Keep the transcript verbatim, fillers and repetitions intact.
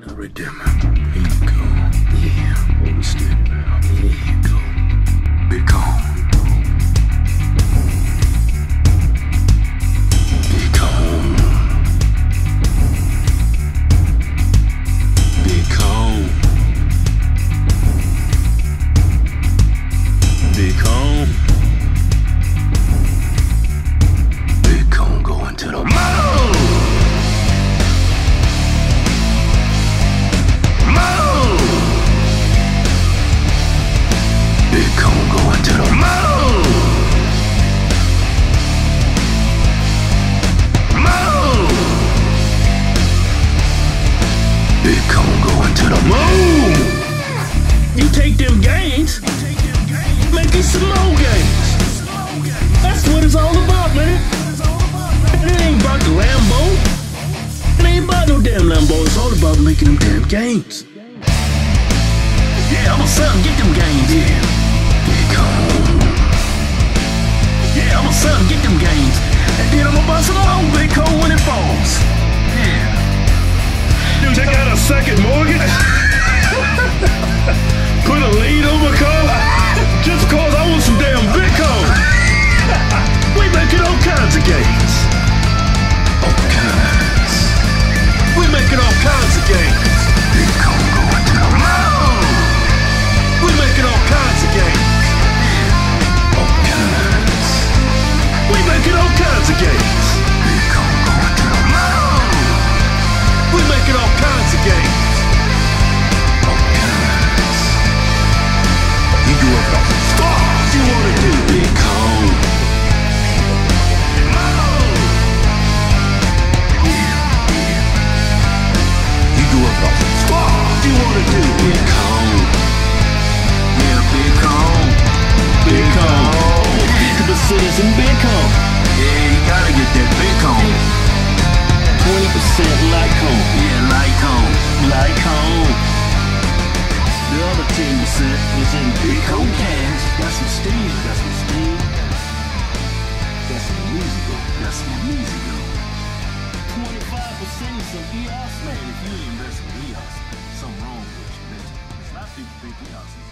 Now right there, man. Here you go. Yeah. Hold it steady now. There you go. Bitcone. Bitcone. Bitcone. Bitcone. Bitcone going to the moon. Bitcone going to the moon. Moon. Bitcone going to the moon. You take them gains, make it some more gains. That's what it's all about, man. It ain't about the Lambo. It ain't about no damn Lambo. It's all about making them damn gains. Yeah, I'm a son, get them gains, yeah. Bitcone. Yeah, I'm a son, get them gains. And then I'm gonna bust it all Bitcone when it falls. Yeah. Dude, check out a second mortgage. Put a lien on my car. Just cause I want some damn Bitcone. We making all kinds of gains. All kinds. We making all kinds of gains. Bitcone going to the moon. We making all kinds of gains. All kinds. We making all kinds of gains. Bitcone going to the moon. We making all kinds of gains. All kinds. You do it off the stars. You wanna do Bitcone. Moon. Yeah, yeah. You do it off the stars. You wanna do Bitcone. Bitcone, Bitcone, to the cities in Bitcone. Yeah, you gotta get that Bitcone. twenty percent Lycone. Yeah, Lycone, Lycone. The other ten percent is in Bitcone cans. Got some steam, got some steam. Got some musical, got some musical. twenty-five percent is some E O S. Man, if you ain't invest in E O S, something wrong with you, man. A lot of people think E O S is